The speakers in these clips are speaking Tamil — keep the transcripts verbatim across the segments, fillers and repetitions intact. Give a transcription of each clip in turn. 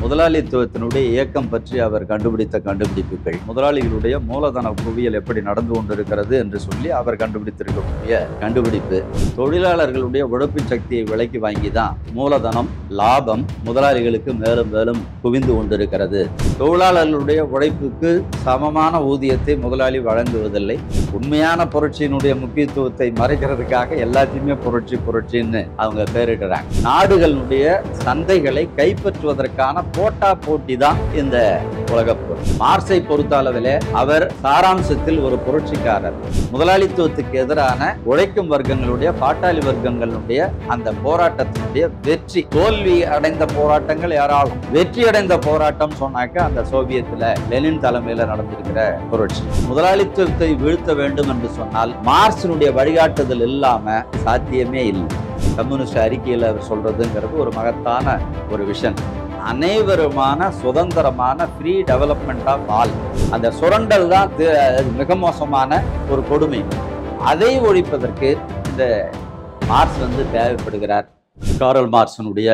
முதலாளித்துவத்தினுடைய இயக்கம் பற்றி அவர் கண்டுபிடித்த கண்டுபிடிப்புகள், முதலாளிகளுடைய மூலதன குவியல் எப்படி நடந்து கொண்டிருக்கிறது என்று சொல்லி அவர் கண்டுபிடித்திருக்கக்கூடிய கண்டுபிடிப்பு, தொழிலாளர்களுடைய உழைப்பு சக்தியை விலைக்கு வாங்கி தான் மூலதனம் லாபம் முதலாளிகளுக்கு மேலும் மேலும் குவிந்து கொண்டிருக்கிறது. தொழிலாளர்களுடைய உழைப்புக்கு சமமான ஊதியத்தை முதலாளி வழங்குவதில்லை. உண்மையான புரட்சியினுடைய முக்கியத்துவத்தை மறைக்கிறதுக்காக எல்லாத்தையுமே புரட்சி புரட்சின்னு அவங்க பேரிடுறாங்க. நாடுகளுடைய சந்தைகளை கைப்பற்றுவதற்கான போட்டா போட்டி தான் இந்த உலகப்போர். மார்க்ஸை பொறுத்த அளவிலே அவர் சாராம்சத்தில் ஒரு புரட்சிக்காரர். முதலாளித்துவத்துக்கு எதிரான உழைக்கும் வர்க்கங்களுடைய பாட்டாளி வர்க்கங்களுடைய அந்த போராட்டத்தினுடைய வெற்றி, தோல்வி அடைந்த போராட்டங்கள் யாராலும், வெற்றி அடைந்த போராட்டம் சொன்னாக்க அந்த சோவியத்துல லெனின் தலைமையில நடந்திருக்கிற புரட்சி. முதலாளித்துவத்தை வீழ்த்த வேண்டும் என்று சொன்னால் மார்க்சினுடைய வழிகாட்டுதல் இல்லாம சாத்தியமே இல்லை. கம்யூனிஸ்ட் அறிக்கையில் அவர் சொல்றதுங்கிறது ஒரு மகத்தான ஒரு விஷயம். அனைவருமான சுதந்திரமான ஃப்ரீ டெவலப்மெண்ட் ஆஃப் ஆல். அந்த சுரண்டல் தான் மிக மோசமான ஒரு கொடுமை. அதை ஒழிப்பதற்கு இந்த மார்க்ஸ் வந்து தேவைப்படுகிறார். காரல் மார்க்ஸினுடைய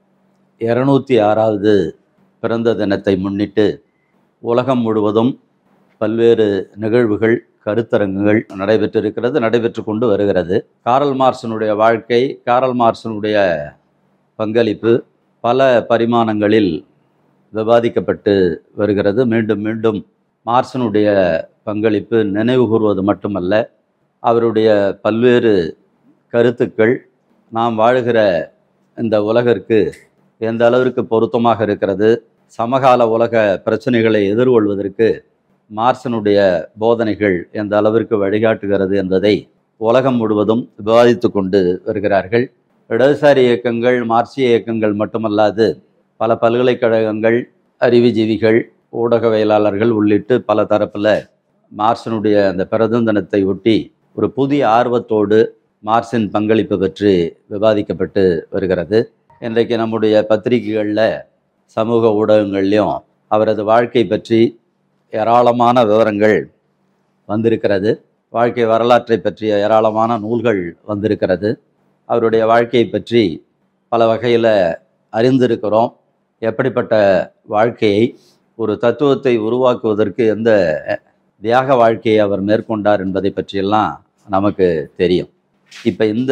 இருநூத்தி ஆறாவது பிறந்த தினத்தை முன்னிட்டு உலகம் முழுவதும் பல்வேறு நிகழ்வுகள், கருத்தரங்குகள் நடைபெற்றிருக்கிறது, நடைபெற்று கொண்டு வருகிறது. காரல் மார்க்ஸினுடைய வாழ்க்கை, காரல் மார்க்ஸினுடைய பங்களிப்பு பல பரிமாணங்களில் விவாதிக்கப்பட்டு வருகிறது. மீண்டும் மீண்டும் மார்க்ஸினுடைய பங்களிப்பு நினைவு கூறுவது மட்டுமல்ல, அவருடைய பல்வேறு கருத்துக்கள் நாம் வாழுகிற இந்த உலகிற்கு எந்த அளவிற்கு பொருத்தமாக இருக்கிறது, சமகால உலக பிரச்சனைகளை எதிர்கொள்வதற்கு மார்க்ஸினுடைய போதனைகள் எந்த அளவிற்கு வழிகாட்டுகிறது என்பதை உலகம் முழுவதும் விவாதித்து கொண்டு வருகிறார்கள். இடதுசாரி இயக்கங்கள், மார்க்சிய இயக்கங்கள் மட்டுமல்லாது பல பல்கலைக்கழகங்கள், அறிவுஜீவிகள், ஊடகவியலாளர்கள் உள்ளிட்டு பல தரப்பில் மார்க்ஸினுடைய அந்த பிறந்த தினத்தை ஒட்டி ஒரு புதிய ஆர்வத்தோடு மார்க்ஸின் பங்களிப்பு பற்றி விவாதிக்கப்பட்டு வருகிறது. இன்றைக்கு நம்முடைய பத்திரிகைகளில், சமூக ஊடகங்கள்லையும் அவரது வாழ்க்கை பற்றி ஏராளமான விவரங்கள் வந்திருக்கிறது. வாழ்க்கை வரலாற்றை பற்றிய ஏராளமான நூல்கள் வந்திருக்கிறது. அவருடைய வாழ்க்கையை பற்றி பல வகையில் அறிந்திருக்கிறோம். எப்படிப்பட்ட வாழ்க்கையை, ஒரு தத்துவத்தை உருவாக்குவதற்கு எந்த தியாக வாழ்க்கையை அவர் மேற்கொண்டார் என்பதை பற்றியெல்லாம் நமக்கு தெரியும். இப்போ இந்த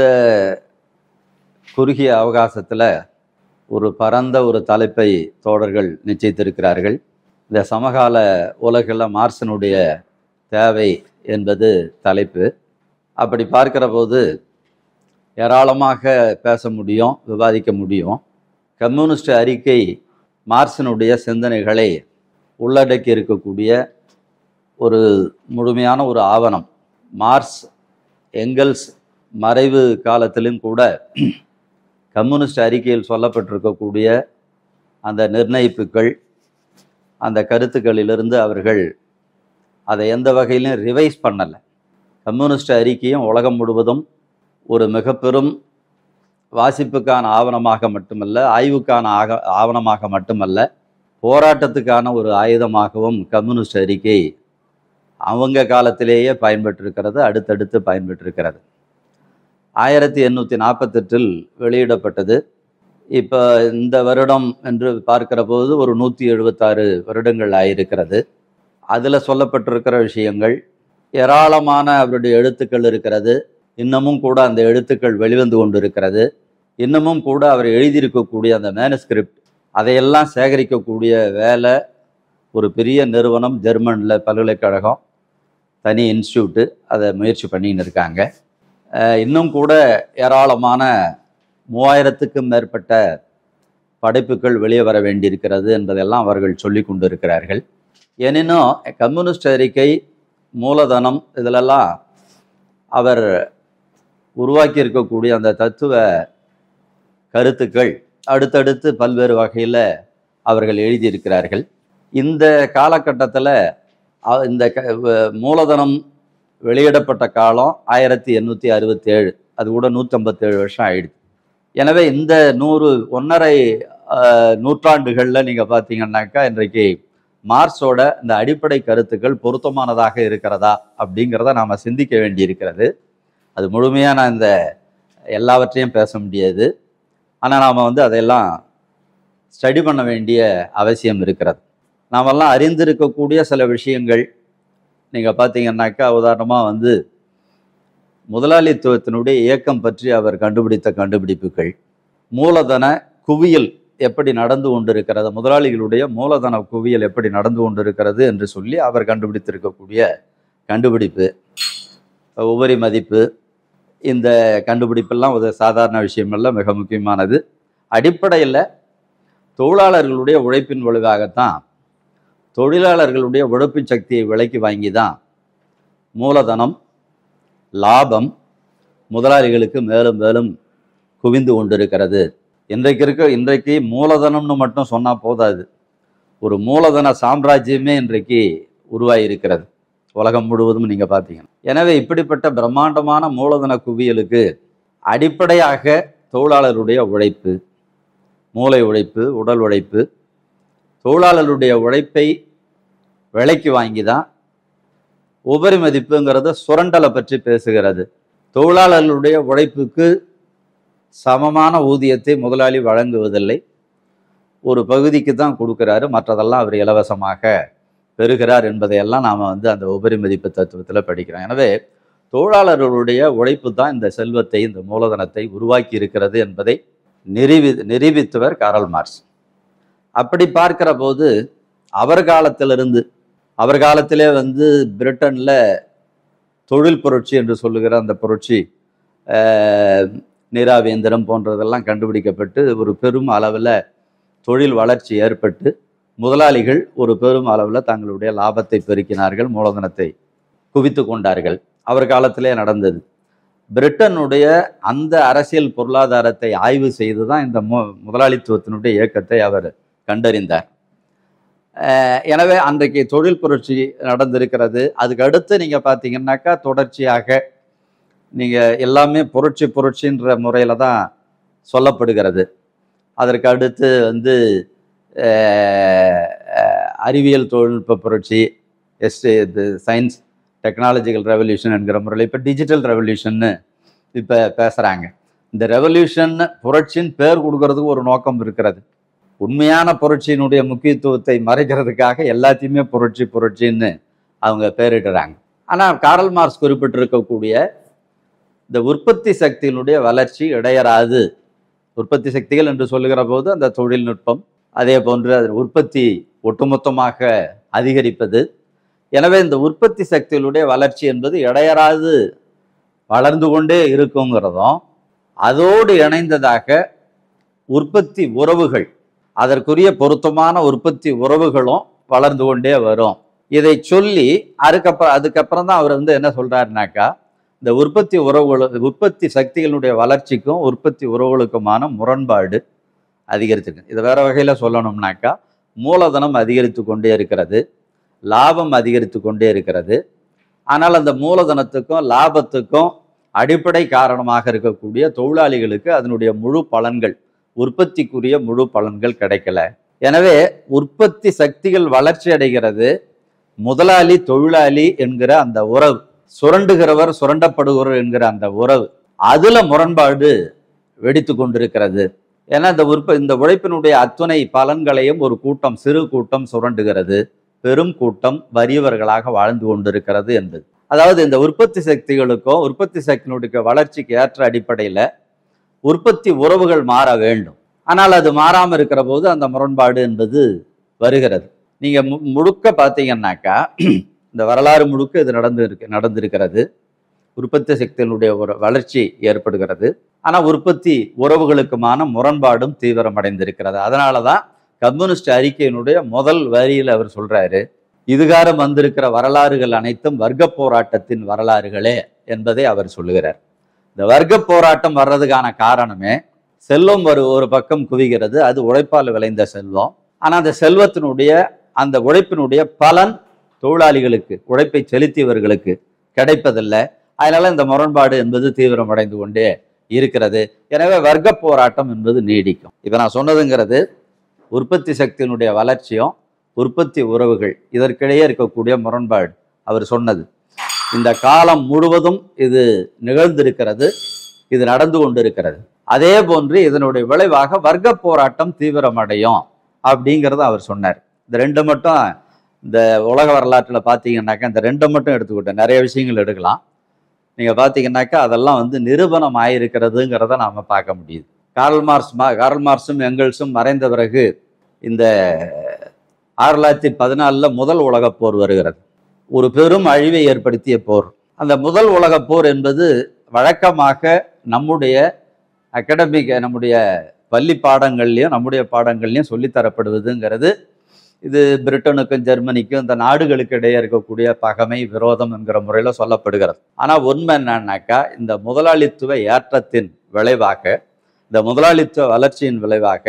குறுகிய அவகாசத்தில் ஒரு பரந்த ஒரு தலைப்பை தோழர்கள் நிச்சயித்திருக்கிறார்கள். இந்த சமகால உலகில் மார்க்ஸினுடைய தேவை என்பது தலைப்பு. அப்படி பார்க்கிற போது ஏராளமாக பேச முடியும், விவாதிக்க முடியும். கம்யூனிஸ்ட் அறிக்கை மார்க்ஸினுடைய சிந்தனைகளை உள்ளடக்கி இருக்கக்கூடிய ஒரு முழுமையான ஒரு ஆவணம். மார்க்ஸ், எங்கெல்ஸ் மறைவு காலத்திலும் கூட கம்யூனிஸ்ட் அறிக்கையில் சொல்லப்பட்டிருக்கக்கூடிய அந்த நிர்ணயிப்புகள், அந்த கருத்துக்களிலிருந்து அவர்கள் அதை எந்த வகையிலும் ரிவைஸ் பண்ணலை. கம்யூனிஸ்ட் அறிக்கையும் உலகம் முழுவதும் ஒரு மிக பெரும் வாசிப்புக்கான ஆவணமாக மட்டுமல்ல, ஆய்வுக்கான ஆக ஆவணமாக மட்டுமல்ல, போராட்டத்துக்கான ஒரு ஆயுதமாகவும் கம்யூனிஸ்ட் அறிக்கை அவங்க காலத்திலேயே பயன்பெற்றிருக்கிறது, அடுத்தடுத்து பயன்பெற்றிருக்கிறது. ஆயிரத்தி எண்ணூற்றி நாற்பத்தெட்டில் வெளியிடப்பட்டது. இப்போ இந்த வருடம் என்று பார்க்கிற போது ஒரு நூற்றி எழுபத்தாறு வருடங்கள் ஆயிருக்கிறது. அதில் சொல்லப்பட்டிருக்கிற விஷயங்கள் ஏராளமான அவருடைய எழுத்துக்கள் இருக்கிறது. இன்னமும் கூட அந்த எழுத்துக்கள் வெளிவந்து கொண்டு இருக்கிறது. இன்னமும் கூட அவர் எழுதியிருக்கக்கூடிய அந்த மேனுஸ்கிரிப்ட், அதையெல்லாம் சேகரிக்கக்கூடிய வேலை ஒரு பெரிய நிறுவனம், ஜெர்மனில் பல்கலைக்கழகம், தனி இன்ஸ்டியூட்டு அதை முயற்சி பண்ணின்னு இருக்காங்க. இன்னும் கூட ஏராளமான மூவாயிரத்துக்கும் மேற்பட்ட படைப்புகள் வெளியே வர வேண்டியிருக்கிறது என்பதெல்லாம் அவர்கள் சொல்லி கொண்டு இருக்கிறார்கள். எனினும் கம்யூனிஸ்ட் அறிக்கை, மூலதனம், இதிலெல்லாம் அவர் உருவாக்கி இருக்கக்கூடிய அந்த தத்துவ கருத்துக்கள் அடுத்தடுத்து பல்வேறு வகையில் அவர்கள் எழுதியிருக்கிறார்கள். இந்த காலகட்டத்தில் இந்த மூலதனம் வெளியிடப்பட்ட காலம் ஆயிரத்தி எண்ணூற்றி அறுபத்தி ஏழு, அது கூட நூற்றம்பத்தேழு வருஷம் ஆயிடுச்சு. எனவே இந்த நூறு ஒன்றரை நூற்றாண்டுகளில் நீங்கள் பார்த்தீங்கன்னாக்கா இன்றைக்கு மார்க்ஸோட இந்த அடிப்படை கருத்துக்கள் பொருத்தமானதாக இருக்கிறதா அப்படிங்கிறத நாம் சிந்திக்க வேண்டியிருக்கிறது. அது முழுமையாக நான் இந்த எல்லாவற்றையும் பேச முடியாது. ஆனால் நாம் வந்து அதையெல்லாம் ஸ்டடி பண்ண வேண்டிய அவசியம் இருக்கிறது. நாமெல்லாம் அறிந்திருக்கக்கூடிய சில விஷயங்கள் நீங்கள் பார்த்தீங்கன்னாக்கா, உதாரணமாக வந்து முதலாளித்துவத்தினுடைய இயக்கம் பற்றி அவர் கண்டுபிடித்த கண்டுபிடிப்புகள், மூலதன குவியல் எப்படி நடந்து கொண்டிருக்கிறது, முதலாளிகளுடைய மூலதன குவியல் எப்படி நடந்து கொண்டிருக்கிறது என்று சொல்லி அவர் கண்டுபிடித்திருக்கக்கூடிய கண்டுபிடிப்பு, உபரி மதிப்பு, இந்த கண்டுபிடிப்பெல்லாம் ஒரு சாதாரண விஷயமல்ல, மிக முக்கியமானது. அடிப்படையில் தொழிலாளர்களுடைய உழைப்பின் விளைவாகத்தான், தொழிலாளர்களுடைய உழைப்பு சக்தியை விலைக்கு வாங்கி தான் மூலதனம், லாபம் முதலாளிகளுக்கு மேலும் மேலும் குவிந்து கொண்டிருக்கிறது. இன்றைக்கு இருக்க இன்றைக்கு மூலதனம்னு மட்டும் சொன்னால் போதாது, ஒரு மூலதன சாம்ராஜ்யமே இன்றைக்கு உருவாகியிருக்கிறது உலகம் முழுவதும் நீங்கள் பார்த்தீங்கன்னா. எனவே இப்படிப்பட்ட பிரம்மாண்டமான மூலதன குவியலுக்கு அடிப்படையாக தொழிலாளருடைய உழைப்பு, மூளை உழைப்பு, உடல் உழைப்பு, தொழிலாளருடைய உழைப்பை விலைக்கு வாங்கி தான் உபரி மதிப்புங்கிறத சுரண்டலை பற்றி பேசுகிறது. தொழிலாளர்களுடைய உழைப்புக்கு சமமான ஊதியத்தை முதலாளி வழங்குவதில்லை, ஒரு பகுதிக்கு தான் கொடுக்குறாரு, மற்றதெல்லாம் அவர் இலவசமாக பெறுகிறார் என்பதையெல்லாம் நாம் வந்து அந்த உபரி மதிப்பு தத்துவத்தில் படிக்கிறோம். எனவே தொழிலாளர்களுடைய உழைப்பு தான் இந்த செல்வத்தை, இந்த மூலதனத்தை உருவாக்கி இருக்கிறது என்பதை நிரூபி நிரூபித்தவர் காரல் மார்க்ஸ். அப்படி பார்க்கிற போது அவர் காலத்திலிருந்து, அவர் காலத்திலே வந்து பிரிட்டனில் தொழில் புரட்சி என்று சொல்லுகிற அந்த புரட்சி, நீராவேந்திரம் போன்றதெல்லாம் கண்டுபிடிக்கப்பட்டு ஒரு பெரும் அளவில் தொழில் வளர்ச்சி ஏற்பட்டு முதலாளிகள் ஒரு பெரும் அளவில் தங்களுடைய லாபத்தை பெருக்கினார்கள், மூலதனத்தை குவித்து கொண்டார்கள். அவர் காலத்திலே நடந்தது. பிரிட்டனுடைய அந்த அரசியல் பொருளாதாரத்தை ஆய்வு செய்து தான் இந்த மு முதலாளித்துவத்தினுடைய இயக்கத்தை அவர் கண்டறிந்தார். எனவே அன்றைக்கு தொழில் புரட்சி நடந்திருக்கிறது. அதுக்கு அடுத்து நீங்கள் பார்த்தீங்கன்னாக்கா தொடர்ச்சியாக நீங்கள் எல்லாமே புரட்சி புரட்சின்ற முறையில் தான் சொல்லப்படுகிறது. அதற்கு அடுத்து வந்து அறிவியல் தொழில்நுட்ப புரட்சி, எஸ் இது சயின்ஸ் டெக்னாலஜிக்கல் ரெவல்யூஷன் என்கிற முறையில் இப்போ டிஜிட்டல் ரெவல்யூஷன்னு இப்போ பேசுகிறாங்க. இந்த ரெவல்யூஷன் புரட்சின்னு பேர் கொடுக்கறதுக்கு ஒரு நோக்கம் இருக்கிறது. உண்மையான புரட்சியினுடைய முக்கியத்துவத்தை மறைக்கிறதுக்காக எல்லாத்தையுமே புரட்சி புரட்சின்னு அவங்க பேரிடுறாங்க. ஆனால் காரல் மார்க்ஸ் குறிப்பிட்டிருக்கக்கூடிய இந்த உற்பத்தி சக்தியினுடைய வளர்ச்சி இடையறாது. உற்பத்தி சக்திகள் என்று சொல்லுகிற போது அந்த தொழில்நுட்பம், அதே போன்று அதன் உற்பத்தி ஒட்டுமொத்தமாக அதிகரிப்பது. எனவே இந்த உற்பத்தி சக்திகளுடைய வளர்ச்சி என்பது இடையறாது வளர்ந்து கொண்டே இருக்குங்கிறதும், அதோடு இணைந்ததாக உற்பத்தி உறவுகள், அதற்குரிய பொருத்தமான உற்பத்தி உறவுகளும் வளர்ந்து கொண்டே வரும். இதை சொல்லி அதுக்கப்புறம் அதுக்கப்புறம் தான் அவர் வந்து என்ன சொல்றாருனாக்கா, இந்த உற்பத்தி உறவுகள், உற்பத்தி சக்திகளுடைய வளர்ச்சிக்கும் உற்பத்தி உறவுகளுக்குமான முரண்பாடு அதிகரிச்சிருக்கு. இதை வேற வகையில் சொல்லணும்னாக்கா, மூலதனம் அதிகரித்து கொண்டே இருக்கிறது, லாபம் அதிகரித்து கொண்டே இருக்கிறது. ஆனால் அந்த மூலதனத்துக்கும் லாபத்துக்கும் அடிப்படை காரணமாக இருக்கக்கூடிய தொழிலாளிகளுக்கு அதனுடைய முழு பலன்கள், உற்பத்திக்குரிய முழு பலன்கள் கிடைக்கல. எனவே உற்பத்தி சக்திகள் வளர்ச்சி அடைகிறது, முதலாளி தொழிலாளி என்கிற அந்த உறவு, சுரண்டுகிறவர் சுரண்டப்படுகிறவர் என்கிற அந்த உறவு, அதுல முரண்பாடு வெடித்து கொண்டிருக்கிறது. ஏன்னா இந்த உற்ப இந்த உழைப்பினுடைய அத்துணை பலன்களையும் ஒரு கூட்டம், சிறு கூட்டம் சுரண்டுகிறது, பெரும் கூட்டம் வறியவர்களாக வாழ்ந்து கொண்டிருக்கிறது என்பது. அதாவது இந்த உற்பத்தி சக்திகளுக்கும் உற்பத்தி சக்தியினுடைய வளர்ச்சிக்கு ஏற்ற அடிப்படையில் உற்பத்தி உறவுகள் மாற வேண்டும். ஆனால் அது மாறாமல் இருக்கிற போது அந்த முரண்பாடு என்பது வருகிறது. நீங்க மு முழுக்க பார்த்தீங்கன்னாக்கா, இந்த வரலாறு முழுக்க இது நடந்து இருக்கு நடந்திருக்கிறது. உற்பத்தி சக்தியினுடைய ஒரு வளர்ச்சி ஏற்படுகிறது, ஆனால் உற்பத்தி உறவுகளுக்குமான முரண்பாடும் தீவிரமடைந்திருக்கிறது. அதனால தான் கம்யூனிஸ்ட் அறிக்கையினுடைய முதல் வரியில் அவர் சொல்றாரு, இதுகாரம் வந்திருக்கிற வரலாறுகள் அனைத்தும் வர்க்க போராட்டத்தின் வரலாறுகளே என்பதை அவர் சொல்லுகிறார். இந்த வர்க்க போராட்டம் வர்றதுக்கான காரணமே, செல்வம் ஒரு ஒரு பக்கம் குவிகிறது, அது உழைப்பால் விளைந்த செல்வம். ஆனால் அந்த செல்வத்தினுடைய அந்த உழைப்பினுடைய பலன் தொழிலாளிகளுக்கு, உழைப்பை செலுத்தியவர்களுக்கு கிடைப்பதில்லை. அதனால இந்த முரண்பாடு என்பது தீவிரமடைந்து கொண்டே இருக்கிறது. எனவே வர்க்க போராட்டம் என்பது நீடிக்கும். இப்போ நான் சொன்னதுங்கிறது உற்பத்தி சக்தியினுடைய வளர்ச்சியும் உற்பத்தி உறவுகள் இதற்கிடையே இருக்கக்கூடிய முரண்பாடு. அவர் சொன்னது இந்த காலம் முழுவதும் இது நிகழ்ந்திருக்கிறது, இது நடந்து கொண்டிருக்கிறது. அதே போன்று இதனுடைய விளைவாக வர்க்க போராட்டம் தீவிரமடையும் அப்படிங்கிறத அவர் சொன்னார். இந்த ரெண்டு மட்டும் இந்த உலக வரலாற்றில் பார்த்தீங்கன்னாக்கா இந்த ரெண்டை மட்டும் எடுத்துக்கிட்டேன், நிறைய விஷயங்கள் எடுக்கலாம். நீங்கள் பார்த்தீங்கன்னாக்கா அதெல்லாம் வந்து நிரூபணம் ஆயிருக்கிறதுங்கிறத நாம் பார்க்க முடியுது. கார்ல் மார்க்ஸ் கார்ல் மார்க்ஸும் எங்கெல்ஸும் மறைந்த பிறகு இந்த ஆயிரத்தி தொள்ளாயிரத்தி பதினாலில் முதல் உலகப் போர் வருகிறது. ஒரு பெரும் அழிவை ஏற்படுத்திய போர். அந்த முதல் உலகப் போர் என்பது வழக்கமாக நம்முடைய அகாடமிக் நம்முடைய பள்ளி பாடங்கள்லையும் நம்முடைய பாடங்கள்லையும் சொல்லித்தரப்படுவதுங்கிறது இது பிரிட்டனுக்கும் ஜெர்மனிக்கும் இந்த நாடுகளுக்கு இடையே இருக்கக்கூடிய பகைமை விரோதம் என்கிற முறையில் சொல்லப்படுகிறது. ஆனால் உண்மை என்னன்னாக்கா இந்த முதலாளித்துவ ஏற்றத்தின் விளைவாக, இந்த முதலாளித்துவ வளர்ச்சியின் விளைவாக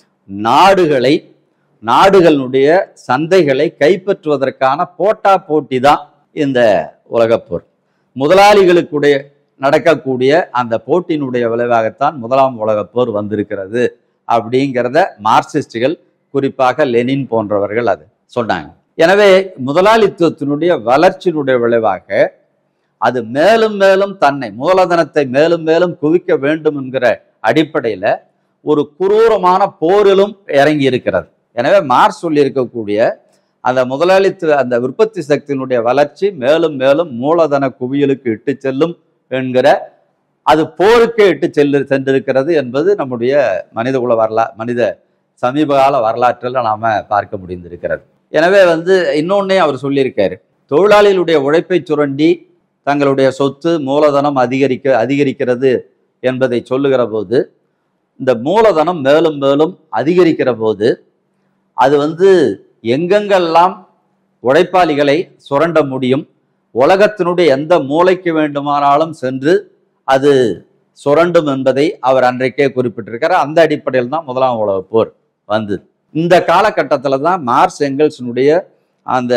நாடுகளை நாடுகளுடைய சந்தைகளை கைப்பற்றுவதற்கான போட்டா போட்டி தான் இந்த உலகப்போர். முதலாளிகளுக்குடைய நடக்கக்கூடிய அந்த போட்டியினுடைய விளைவாகத்தான் முதலாம் உலகப்போர் வந்திருக்கிறது அப்படிங்கிறத மார்க்சிஸ்டுகள், குறிப்பாக லெனின் போன்றவர்கள் அது சொன்னாங்க. எனவே முதலாளித்துவத்தினுடைய வளர்ச்சியினுடைய விளைவாக அது மேலும் மேலும் தன்னை மூலதனத்தை மேலும் மேலும் குவிக்க வேண்டும் என்கிற அடிப்படையில் ஒரு குரூரமான போரிலும் இறங்கி இருக்கிறது. எனவே மார்க்ஸ் சொல்லி இருக்கக்கூடிய அந்த முதலாளித்துவ அந்த உற்பத்தி சக்தியினுடைய வளர்ச்சி மேலும் மேலும் மூலதன குவியலுக்கு இட்டு செல்லும் என்கிற, அது போருக்கு இட்டு செல்லு சென்றிருக்கிறது என்பது நம்முடைய மனிதகுல வரலா மனித சமீபகால வரலாற்றில் நாம பார்க்க முடிந்திருக்கிறது. எனவே வந்து இன்னொன்னே அவர் சொல்லியிருக்காரு, தொழிலாளிகளுடைய உழைப்பை சுரண்டி தங்களுடைய சொத்து மூலதனம் அதிகரிக்க அதிகரிக்கிறது என்பதை சொல்லுகிற போது, இந்த மூலதனம் மேலும் மேலும் அதிகரிக்கிற போது அது வந்து எங்கெங்கெல்லாம் உழைப்பாளிகளை சுரண்ட முடியும், உலகத்தினுடைய எந்த மூலைக்கு வேண்டுமானாலும் சென்று அது சுரண்டும் என்பதை அவர் அன்றைக்கே குறிப்பிட்டிருக்கிறார். அந்த அடிப்படையில் தான் முதலாம் உலகப் போர் வந்தது. இந்த காலகட்டத்தில் தான் மார்க்ஸ் எங்கெல்ஸினுடைய அந்த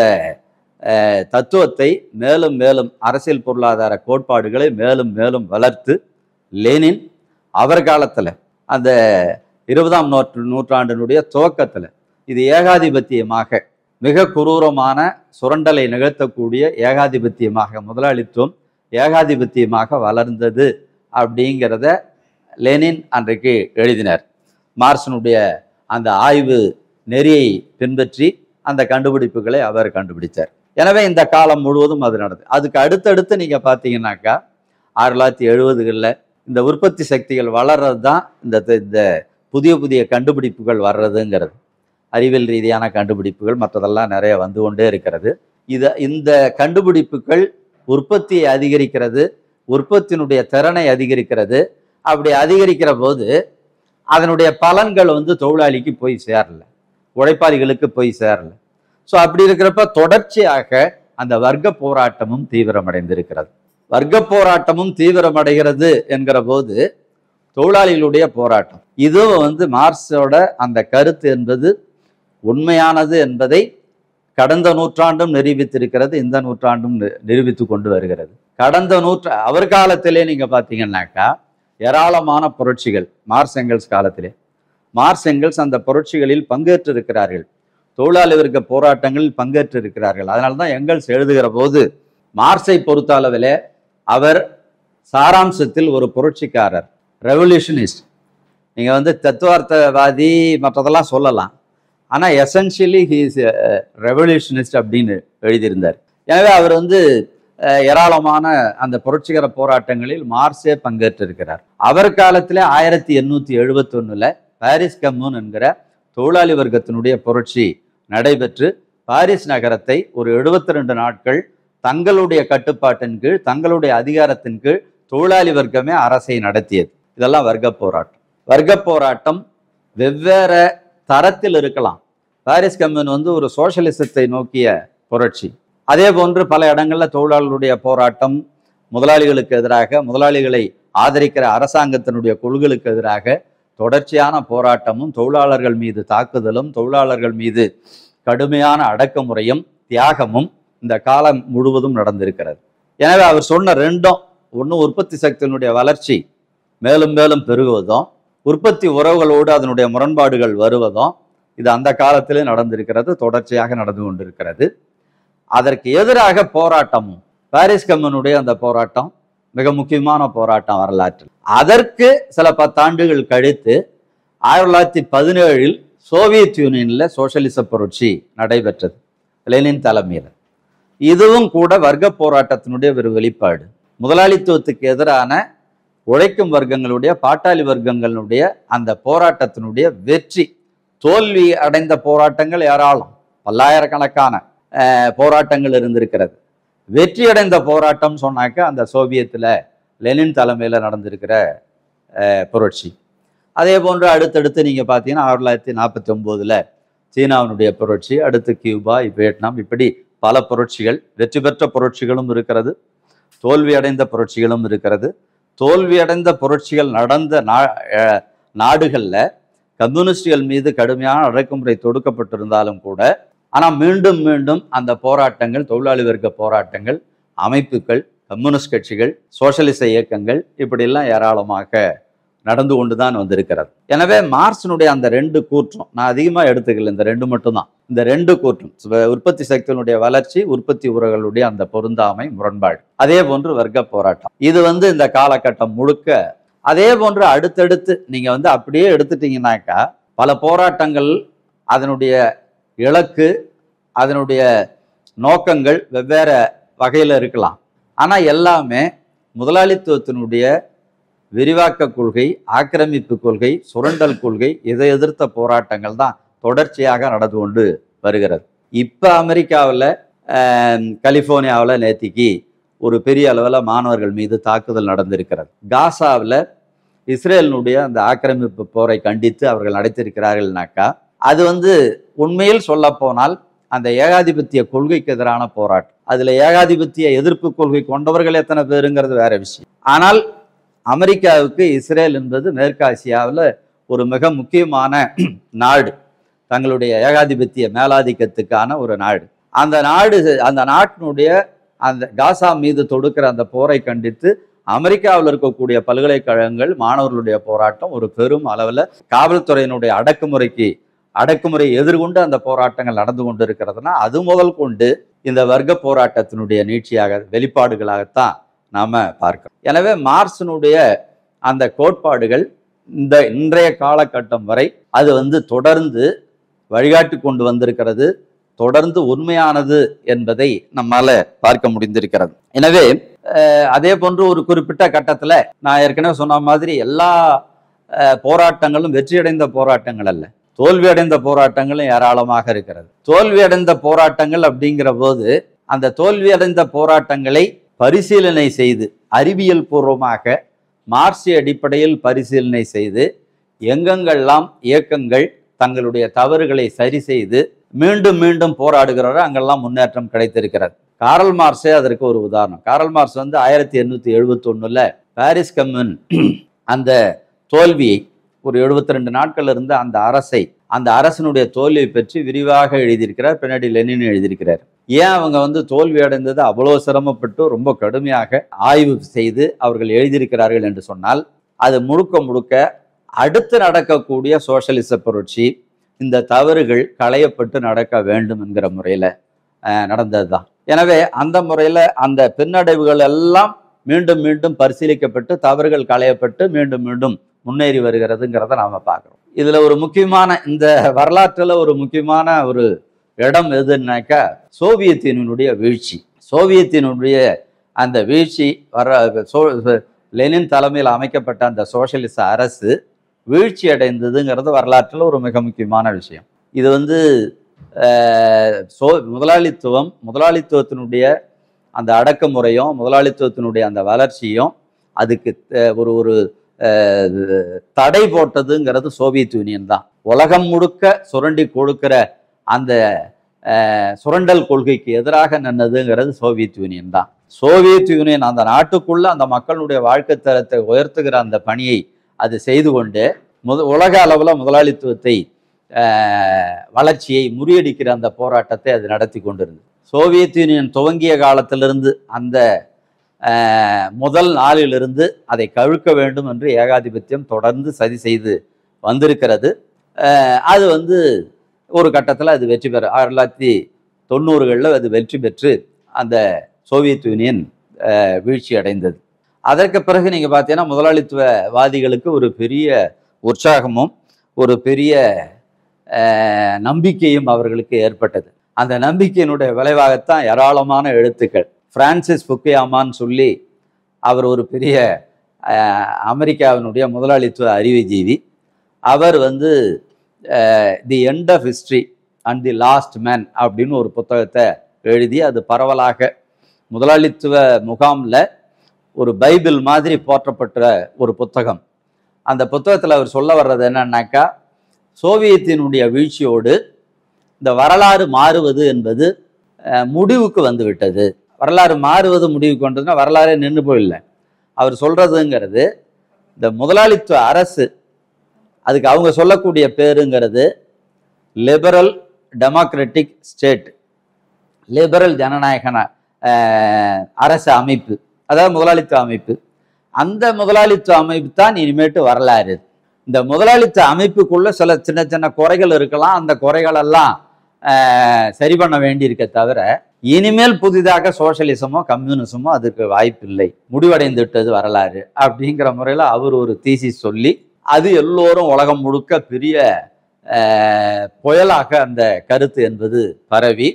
தத்துவத்தை மேலும் மேலும் அரசியல் பொருளாதார கோட்பாடுகளை மேலும் மேலும் வளர்த்து லெனின் அவர் காலத்தில் அந்த இருபதாம் நூற்று நூற்றாண்டினுடைய துவக்கத்தில் இது ஏகாதிபத்தியமாக மிக குரூரமான சுரண்டலை நிகழ்த்தக்கூடிய ஏகாதிபத்தியமாக முதலாளித்துவம் ஏகாதிபத்தியமாக வளர்ந்தது அப்படிங்கிறத லெனின் அன்றைக்கு எழுதினார். மார்க்ஸினுடைய அந்த ஆய்வு நெறியை பின்பற்றி அந்த கண்டுபிடிப்புகளை அவர் கண்டுபிடித்தார். எனவே இந்த காலம் முழுவதும் அது நடந்தது. அதுக்கு அடுத்தடுத்து நீங்கள் பார்த்தீங்கன்னாக்கா ஆயிரத்தி தொள்ளாயிரத்தி எழுபதுகளில் இந்த உற்பத்தி சக்திகள் வளர்றது தான் இந்த இந்த புதிய புதிய கண்டுபிடிப்புகள் வர்றதுங்கிறது. அறிவியல் ரீதியான கண்டுபிடிப்புகள் மற்றதெல்லாம் நிறைய வந்து கொண்டே இருக்கிறது. இதை இந்த கண்டுபிடிப்புகள் உற்பத்தியை அதிகரிக்கிறது, உற்பத்தியினுடைய திறனை அதிகரிக்கிறது. அப்படி அதிகரிக்கிற போது அதனுடைய பலன்கள் வந்து தொழிலாளிக்கு போய் சேரல, உழைப்பாளிகளுக்கு போய் சேரல. ஸோ அப்படி இருக்கிறப்ப தொடர்ச்சியாக அந்த வர்க்க போராட்டமும் தீவிரமடைந்திருக்கிறது. வர்க்க போராட்டமும் தீவிரமடைகிறது என்கிற போது தொழிலாளிகளுடைய போராட்டம், இதுவும் வந்து மார்க்ஸோட அந்த கருத்து என்பது உண்மையானது என்பதை கடந்த நூற்றாண்டும் நிரூபித்திருக்கிறது, இந்த நூற்றாண்டும் நிரூபித்து கொண்டு வருகிறது. கடந்த நூற்ற அவர் காலத்திலே நீங்க பார்த்தீங்கன்னாக்கா ஏராளமான புரட்சிகள் மார்க்ஸ் எங்கெல்ஸ் காலத்திலே மார்க்ஸ் எங்கெல்ஸ் அந்த புரட்சிகளில் பங்கேற்று இருக்கிறார்கள், தொழிலாளி வர்க்க போராட்டங்களில் பங்கேற்று இருக்கிறார்கள். அதனால்தான் எங்கெல்ஸ் எழுதுகிற போது மார்க்ஸை பொறுத்த அளவில் அவர் சாராம்சத்தில் ஒரு புரட்சிக்காரர், ரெவல்யூஷனிஸ்ட். நீங்க வந்து தத்துவார்த்தவாதி மற்றதெல்லாம் சொல்லலாம், ஆனா எசென்ஷியலி ஹி இஸ் ரெவல்யூஷனிஸ்ட் அப்படின்னு எழுதியிருந்தார். எனவே அவர் வந்து ஏராளமான அந்த புரட்சிகர போராட்டங்களில் மார்க்ஸே பங்கேற்றிருக்கிறார். அவர் காலத்திலே ஆயிரத்தி எண்ணூத்தி எழுபத்தி ஒண்ணுல பாரிஸ் கம்யூன் என்கிற தொழிலாளி வர்க்கத்தினுடைய புரட்சி நடைபெற்று பாரிஸ் நகரத்தை ஒரு எழுபத்தி ரெண்டு நாட்கள் தங்களுடைய கட்டுப்பாட்டின் கீழ் தங்களுடைய அதிகாரத்தின் கீழ் தொழிலாளி வர்க்கமே அரசை நடத்தியது. இதெல்லாம் வர்க்க போராட்டம். வர்க்க போராட்டம் வெவ்வேறு தரத்தில் இருக்கலாம். பாரிஸ் கம்யூன் வந்து ஒரு சோசியலிசத்தை நோக்கிய புரட்சி. அதே போன்று பல இடங்களில் தொழிலாளர்களுடைய போராட்டம் முதலாளிகளுக்கு எதிராக, முதலாளிகளை ஆதரிக்கிற அரசாங்கத்தினுடைய கொள்கைகளுக்கு எதிராக தொடர்ச்சியான போராட்டமும் தொழிலாளர்கள் மீது தாக்குதலும் தொழிலாளர்கள் மீது கடுமையான அடக்குமுறையும் தியாகமும் இந்த காலம் முழுவதும் நடந்திருக்கிறது. எனவே அவர் சொன்ன ரெண்டும், ஒன்று உற்பத்தி சக்தியினுடைய வளர்ச்சி மேலும் மேலும் பெருகுவதும், உற்பத்தி உறவுகளோடு அதனுடைய முரண்பாடுகள் வருவதும் இது அந்த காலத்திலே நடந்திருக்கிறது, தொடர்ச்சியாக நடந்து கொண்டிருக்கிறது. அதற்கு எதிராக போராட்டமும் பாரிஸ் கம்யூனுடைய அந்த போராட்டம் மிக முக்கியமான போராட்டம் வரலாற்றில். அதற்கு சில பத்தாண்டுகள் கழித்து ஆயிரத்தி தொள்ளாயிரத்தி பதினேழில் சோவியத் யூனியனில் சோசியலிச புரட்சி நடைபெற்றது லெனின் தலைமையில். இதுவும் கூட வர்க்க போராட்டத்தினுடைய ஒரு வெளிப்பாடு. முதலாளித்துவத்துக்கு எதிரான உழைக்கும் வர்க்கங்களுடைய, பாட்டாளி வர்க்கங்களுடைய அந்த போராட்டத்தினுடைய வெற்றி. தோல்வி அடைந்த போராட்டங்கள் ஏராளம், பல்லாயிரக்கணக்கான போராட்டங்கள் இருந்திருக்கிறது. வெற்றி அடைந்த போராட்டம் சொன்னாக்க அந்த சோவியத்தில் லெனின் தலைமையில் நடந்திருக்கிற புரட்சி. அதே போன்று அடுத்தடுத்து நீங்கள் பார்த்தீங்கன்னா ஆயிரத்தி தொள்ளாயிரத்தி நாற்பத்தி ஒம்போதில் சீனாவினுடைய புரட்சி, அடுத்து கியூபா, வியட்நாம், இப்படி பல புரட்சிகள், வெற்றி பெற்ற புரட்சிகளும் இருக்கிறது, தோல்வி அடைந்த புரட்சிகளும் இருக்கிறது. தோல்வி அடைந்த புரட்சிகள் நடந்த நா நாடுகளில் கம்யூனிஸ்டுகள் மீது கடுமையான அடக்குமுறை தொடுக்கப்பட்டிருந்தாலும் கூட, ஆனால் மீண்டும் மீண்டும் அந்த போராட்டங்கள், தொழிலாளி வர்க்க போராட்டங்கள், அமைப்புகள், கம்யூனிஸ்ட் கட்சிகள், சோசியலிச இயக்கங்கள் இப்படிலாம் ஏராளமாக நடந்து கொண்டு தான் வந்திருக்கிறது. எனவே மார்க்சினுடைய அந்த ரெண்டு கூற்றும் நான் அதிகமாக எடுத்துக்கல, இந்த ரெண்டு மட்டும்தான். இந்த ரெண்டு கூற்றும், உற்பத்தி சக்தியினுடைய வளர்ச்சி, உற்பத்தி உறவுகளுடைய அந்த பொருந்தாமை, முரண்பாடு, அதே போன்று வர்க்க போராட்டம், இது வந்து இந்த காலகட்டம் முழுக்க. அதே போன்று அடுத்தடுத்து நீங்க வந்து அப்படியே எடுத்துட்டீங்கன்னாக்கா பல போராட்டங்கள், அதனுடைய இலக்கு, அதனுடைய நோக்கங்கள் வெவ்வேறு வகையில் இருக்கலாம். ஆனால் எல்லாமே முதலாளித்துவத்தினுடைய விரிவாக்க கொள்கை, ஆக்கிரமிப்பு கொள்கை, சுரண்டல் கொள்கை, இதை எதிர்த்த போராட்டங்கள் தான் தொடர்ச்சியாக நடந்து கொண்டு வருகிறது. இப்போ அமெரிக்காவில் கலிஃபோர்னியாவில் நேத்திக்கு ஒரு பெரிய அளவில் மாணவர்கள் மீது தாக்குதல் நடந்திருக்கிறது. காசாவில் இஸ்ரேலினுடைய அந்த ஆக்கிரமிப்பு போரை கண்டித்து அவர்கள் நடத்தியிருக்கிறார்கள்னாக்கா அது வந்து உண்மையில் சொல்ல போனால் அந்த ஏகாதிபத்திய கொள்கைக்கு எதிரான போராட்டம். அதில் ஏகாதிபத்திய எதிர்ப்பு கொள்கை கொண்டவர்கள் எத்தனை பேருங்கிறது வேற விஷயம். ஆனால் அமெரிக்காவுக்கு இஸ்ரேல் என்பது மேற்காசியாவில் ஒரு மிக முக்கியமான நாடு, தங்களுடைய ஏகாதிபத்திய மேலாதிக்கத்துக்கான ஒரு நாடு. அந்த நாடு, அந்த நாட்டினுடைய அந்த காசா மீது தொடுக்கிற அந்த போரை கண்டித்து அமெரிக்காவில் இருக்கக்கூடிய பல்கலைக்கழகங்கள், மாணவர்களுடைய போராட்டம் ஒரு பெரும் அளவில் காவல்துறையினுடைய அடக்குமுறைக்கு அடக்குமுறை எதிர்கொண்டு அந்த போராட்டங்கள் நடந்து கொண்டு இருக்கிறதுனா அது முதல் கொண்டு இந்த வர்க்க போராட்டத்தினுடைய நீட்சியாக, வெளிப்பாடுகளாகத்தான் நாம பார்க்கிறோம். எனவே மார்க்சினுடைய அந்த கோட்பாடுகள் இந்த இன்றைய காலகட்டம் வரை அது வந்து தொடர்ந்து வழிகாட்டி கொண்டு வந்திருக்கிறது, தொடர்ந்து உண்மையானது என்பதை நம்மால பார்க்க முடிந்திருக்கிறது. எனவே அதே போன்று ஒரு குறிப்பிட்ட கட்டத்தில் நான் ஏற்கனவே சொன்ன மாதிரி எல்லா போராட்டங்களும் வெற்றியடைந்த போராட்டங்கள் அல்ல, தோல்வியடைந்த போராட்டங்களும் ஏராளமாக இருக்கிறது. தோல்வியடைந்த போராட்டங்கள் அப்படிங்கிற போது அந்த தோல்வியடைந்த போராட்டங்களை பரிசீலனை செய்து, அறிவியல் பூர்வமாக மார்க்சிய அடிப்படையில் பரிசீலனை செய்து, எங்கெங்கெல்லாம் இயக்கங்கள் தங்களுடைய தவறுகளை சரி செய்து மீண்டும் மீண்டும் போராடுகிறாரோ அங்கெல்லாம் முன்னேற்றம் கிடைத்திருக்கிறது. காரல் மார்க்ஸே அதற்கு ஒரு உதாரணம். காரல் மார்க்ஸ் வந்து ஆயிரத்தி எண்ணூற்றி எழுபத்தி ஒன்றில் பாரிஸ் கம்யூன் அந்த தோல்வியை, ஒரு எழுபத்தி ரெண்டு நாட்கள் இருந்த அந்த அரசை, அந்த அரசனுடைய தோல்வியை பற்றி விரிவாக எழுதியிருக்கிறார். பின்னாடி லெனின் எழுதியிருக்கிறார். ஏன் அவங்க வந்து தோல்வி அடைந்தது அவ்வளோ சிரமப்பட்டு ரொம்ப கடுமையாக ஆய்வு செய்து அவர்கள் எழுதியிருக்கிறார்கள் என்று சொன்னால், அது முழுக்க முழுக்க அடுத்து நடக்கக்கூடிய சோசியலிச புரட்சி, இந்த தவறுகள் களையப்பட்டு நடக்க வேண்டும் என்கிற முறையில் நடந்தது தான். எனவே அந்த முறையில் அந்த பின்னடைவுகள் எல்லாம் மீண்டும் மீண்டும் பரிசீலிக்கப்பட்டு தவறுகள் களையப்பட்டு மீண்டும் மீண்டும் முன்னேறி வருகிறதுங்கிறத நாம் பார்க்குறோம். இதில் ஒரு முக்கியமான, இந்த வரலாற்றில் ஒரு முக்கியமான ஒரு இடம் எதுனாக்கா சோவியத் யூனியனுடைய வீழ்ச்சி. சோவியத் யூனியனுடைய அந்த வீழ்ச்சி வர சோ லெனின் தலைமையில் அமைக்கப்பட்ட அந்த சோசியலிச அரசு வீழ்ச்சி அடைந்ததுங்கிறது வரலாற்றில் ஒரு மிக முக்கியமான விஷயம். இது வந்து சோ முதலாளித்துவம் முதலாளித்துவத்தினுடைய அந்த அடக்குமுறையும் முதலாளித்துவத்தினுடைய அந்த வளர்ச்சியும் அதுக்கு ஒரு ஒரு தடை போட்டதுங்கிறது சோவியத் யூனியன் தான். உலகம் முழுக்க சுரண்டி கொடுக்கிற அந்த சுரண்டல் கொள்கைக்கு எதிராக நின்னதுங்கிறது சோவியத் யூனியன் தான். சோவியத் யூனியன் அந்த நாட்டுக்குள்ள அந்த மக்களுடைய வாழ்க்கை தரத்தை உயர்த்துகிற அந்த பணியை அது செய்து கொண்டு முத உலக அளவில் முதலாளித்துவத்தை வளர்ச்சியை முறியடிக்கிற அந்த போராட்டத்தை அது நடத்தி கொண்டிருந்தது. சோவியத் யூனியன் துவங்கிய காலத்திலிருந்து அந்த முதல் நாளிலிருந்து அதை கவிழ்க்க வேண்டும் என்று ஏகாதிபத்தியம் தொடர்ந்து சதி செய்து வந்திருக்கிறது. அது வந்து ஒரு கட்டத்தில் அது வெற்றி பெற ஆயிரத்தி தொள்ளாயிரத்தி தொண்ணூறுகளில் அது வெற்றி பெற்று அந்த சோவியத் யூனியன் வீழ்ச்சி அடைந்தது. அதற்கு பிறகு நீங்கள் பார்த்தீங்கன்னா முதலாளித்துவவாதிகளுக்கு ஒரு பெரிய உற்சாகமும் ஒரு பெரிய நம்பிக்கையும் அவர்களுக்கு ஏற்பட்டது. அந்த நம்பிக்கையினுடைய விளைவாகத்தான் ஏராளமான எழுத்துக்கள். பிரான்சிஸ் ஃபுக்குயாமான்னு சொல்லி அவர் ஒரு பெரிய அமெரிக்காவினுடைய முதலாளித்துவ அறிவுஜீவி. அவர் வந்து the end of history and the last man அப்படின்னு ஒரு புத்தகத்தை எழுதி அது பரவலாக முதலாளித்துவ முகாமில் ஒரு பைபிள் மாதிரி போற்றப்பட்ட ஒரு புத்தகம். அந்த புத்தகத்தில் அவர் சொல்ல வர்றது என்னன்னாக்கா, சோவியத்தினுடைய வீழ்ச்சியோடு இந்த வரலாறு மாறுவது என்பது முடிவுக்கு வந்து விட்டது. வரலாறு மாறுவது முடிவுக்கு வந்ததுன்னா வரலாறே நின்று போயில்லை. அவர் சொல்றதுங்கிறது இந்த முதலாளித்துவ அரசு, அதுக்கு அவங்க சொல்லக்கூடிய பேருங்கிறது லிபரல் டெமோக்ராட்டிக் ஸ்டேட், லிபரல் ஜனநாயக அரசு அமைப்பு, அதாவது முதலாளித்துவ அமைப்பு. அந்த முதலாளித்துவ அமைப்பு தான் இனிமேட்டு வரலாறு. இந்த முதலாளித்துவ அமைப்புக்குள்ள சில சின்ன சின்ன குறைகள் இருக்கலாம். அந்த குறைகள் எல்லாம் சரி பண்ண வேண்டியிருக்க தவிர இனிமேல் புதிதாக சோசியலிசமோ கம்யூனிசமோ அதுக்கு வாய்ப்பில்லை, முடிவடைந்து விட்டது வரலாறு அப்படிங்கிற முறையில் அவர் ஒரு தீசிஸ் சொல்லி அது எல்லோரும் உலகம் முழுக்க பெரிய புயலாக அந்த கருத்து என்பது பரவி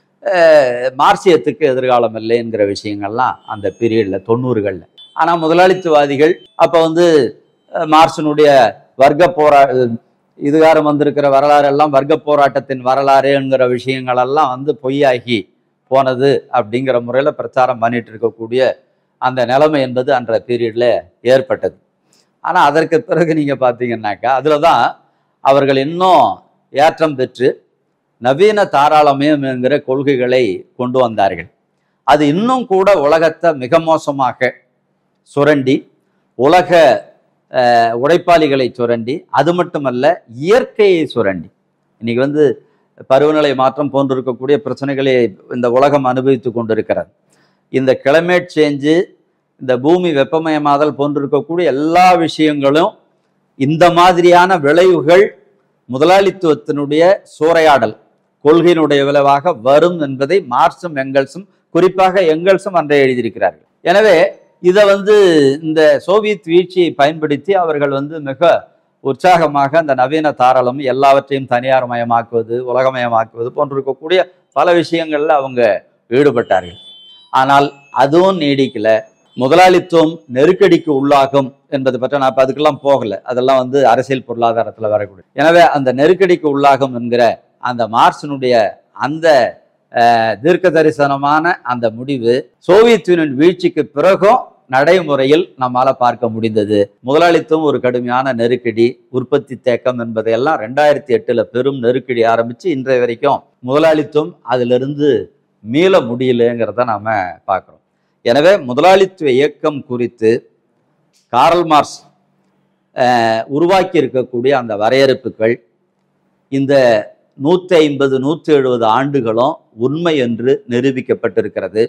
மார்க்சியத்துக்கு எதிர்காலம் இல்லைங்கிற விஷயங்கள்லாம் அந்த பீரியடில் தொண்ணூறுகளில். ஆனால் முதலாளித்துவாதிகள் அப்போ வந்து மார்க்சினுடைய வர்க்க போரா இதுகாரம் வந்திருக்கிற வரலாறு எல்லாம் வர்க்க போராட்டத்தின் வரலாறுங்கிற விஷயங்களெல்லாம் வந்து பொய்யாகி போனது அப்படிங்கிற முறையில் பிரச்சாரம் பண்ணிட்டு இருக்கக்கூடிய அந்த நிலைமை என்பது அன்ற பீரியடில் ஏற்பட்டது. ஆனால் அதற்கு பிறகு நீங்கள் பார்த்தீங்கன்னாக்கா அதில் தான் அவர்கள் இன்னும் ஏற்றம் பெற்று நவீன தாராளமயம் என்கிற கொள்கைகளை கொண்டு வந்தார்கள். அது இன்னும் கூட உலகத்தை மிக மோசமாக சுரண்டி உலக உழைப்பாளிகளை சுரண்டி, அது மட்டுமல்ல இயற்கையை சுரண்டி, இன்னைக்கு வந்து பருவநிலை மாற்றம் போன்றிருக்கக்கூடிய பிரச்சனைகளை இந்த உலகம் அனுபவித்து கொண்டிருக்கிறது. இந்த கிளைமேட் சேஞ்சு, இந்த பூமி வெப்பமயமாதல் போன்றிருக்கக்கூடிய எல்லா விஷயங்களும் இந்த மாதிரியான விளைவுகள் முதலாளித்துவத்தினுடைய சூறையாடல் கொள்கையினுடைய விளைவாக வரும் என்பதை மார்க்சும் எங்கெல்ஸும், குறிப்பாக எங்கெல்ஸும் அன்றே எழுதியிருக்கிறார்கள். எனவே இதை வந்து இந்த சோவியத் வீழ்ச்சியை பயன்படுத்தி அவர்கள் வந்து மிக உற்சாகமாக அந்த நவீன தாராளம் எல்லாவற்றையும் தனியார் மயமாக்குவது, உலகமயமாக்குவது போன்றிருக்கக்கூடிய பல விஷயங்கள்ல அவங்க ஈடுபட்டார்கள். ஆனால் அதுவும் நீடிக்கல. முதலாளித்துவம் நெருக்கடிக்கு உள்ளாகும் என்பது பற்றி நான் இப்போ அதுக்கெல்லாம் போகலை, அதெல்லாம் வந்து அரசியல் பொருளாதாரத்தில் வரக்கூடிய. எனவே அந்த நெருக்கடிக்கு உள்ளாகும் என்கிற அந்த மார்க்சினுடைய அந்த தீர்க்க தரிசனமான அந்த முடிவு சோவியத் யூனியன் வீழ்ச்சிக்கு பிறகும் நடைமுறையில் நம்மால பார்க்க முடிந்தது. முதலாளித்துவம் ஒரு கடுமையான நெருக்கடி, உற்பத்தி தேக்கம் என்பதையெல்லாம் ரெண்டாயிரத்தி எட்டுல பெரும் நெருக்கடி ஆரம்பிச்சு இன்றைய வரைக்கும் முதலாளித்துவம் அதிலிருந்து மீள முடியலங்கிறத நாம பார்க்கிறோம். எனவே முதலாளித்துவ இயக்கம் குறித்து காரல் மார்க்ஸ் உருவாக்கி இருக்கக்கூடிய அந்த வரையறுப்புகள் இந்த நூற்றி ஐம்பது நூற்றி எழுபது ஆண்டுகளும் உண்மை என்று நிரூபிக்கப்பட்டிருக்கிறது.